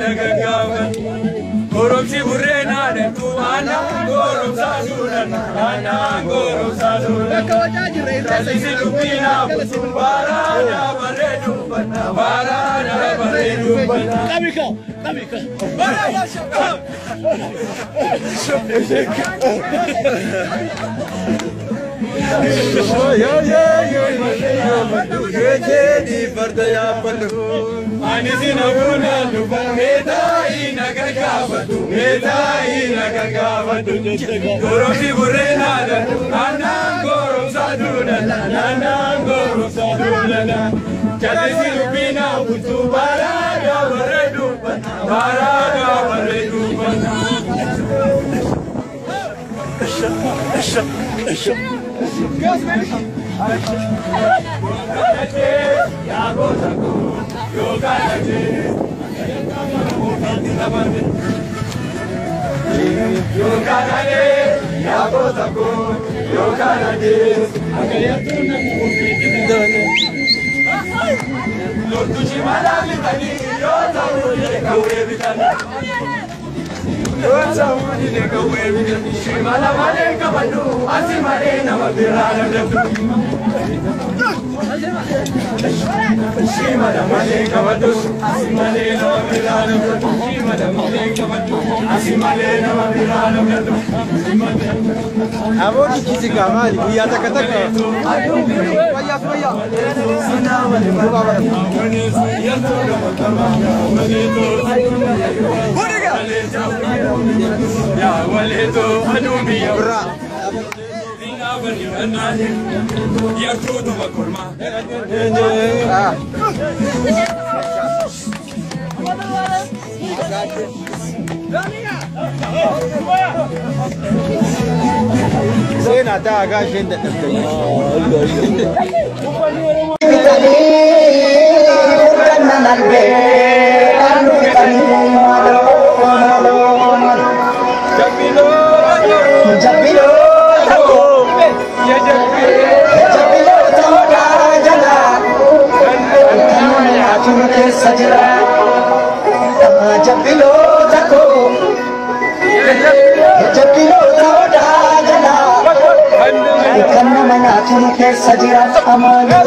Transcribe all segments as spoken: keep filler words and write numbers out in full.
nagagawan. Gorom si burena dan tuana, gorom sa dulan, ana gorom sa dulan. Kasi si Lupina para na baredu bana, para na baredu bana. Kami ka, kami ka. Ya ya ya ya di berdaya penuh. Ani sinabuna lupa meta ina kakabatu, meta ina kakabatu. Gorom si burena dan anang gorom saduna, anang gorom saduna. Jadi si Lupina butuh baraga beredu, baraga beredu. Eşek, eşek. Ya gozaku, yo karaje, yo karaje, ya gozaku, yo karaje. Lo tuji malami tani, yo tahu ye kawe bitani. Yo tahu ye kawe bitani. Shimala male kabadu, asimale nama birana datu. Shimala male kabadu, asimale nama birana datu. Shimala male kabadu, asimale nama birana datu. Amo ni kisi kamali, kuya taka taka. Kuya kuya. Ya waleto adubi Bra. Dina bani anani ya todo makurma. Ah. Sai na ta gashin da ɗanɗani. Sajira amana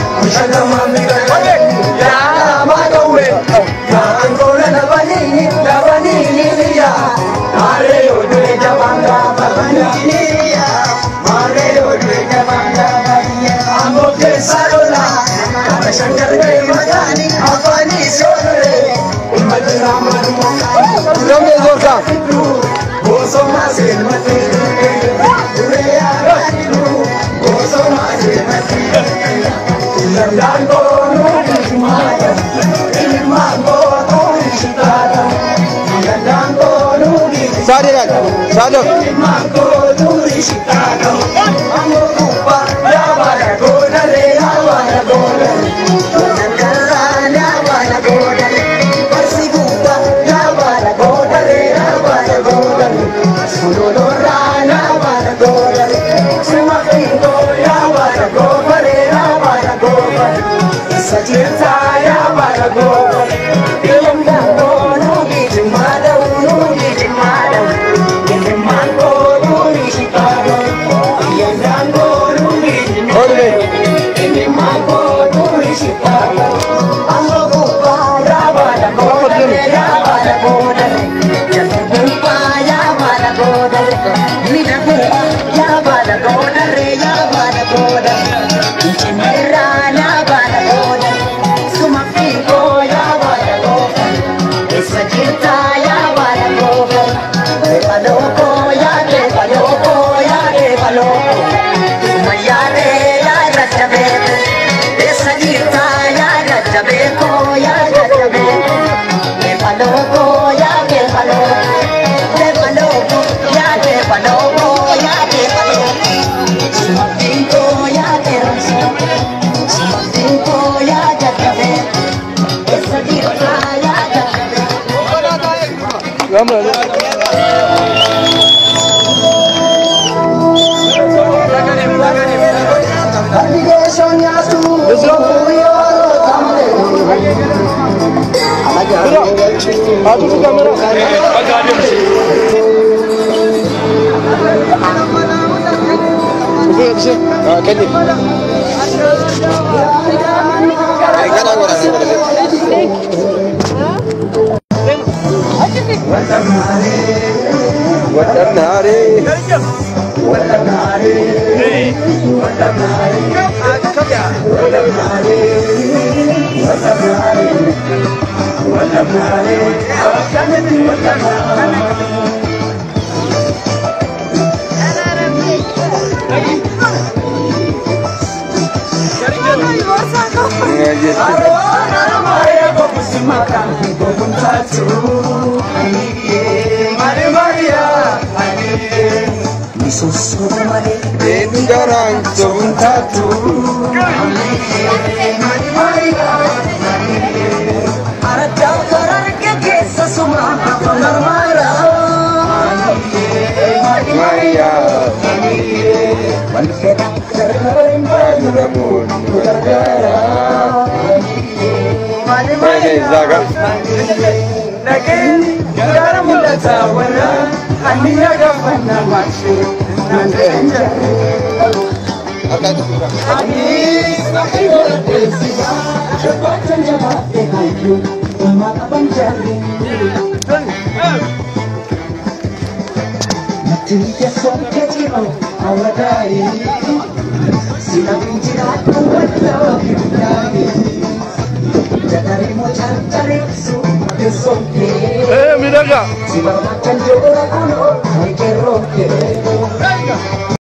Ya, Gorka. Sadi kan, sadu. Aduh tuh kamera. Agak ada mesin. Oke, bisa. Ah, kendi. Ay, kana ko na sila. Watanare. Watanare. Watanare. Watanare. Watanare. Sekarang sebentar Zaga. Lagi gara muda tawana, aniya gafana mashu, nandenja. Ani sahi ora desiba, cepat cepat dehayu, mata panjari. Mati dia sok kecil, awadai. Silang jirat kuat lagi. Eh, mira acá.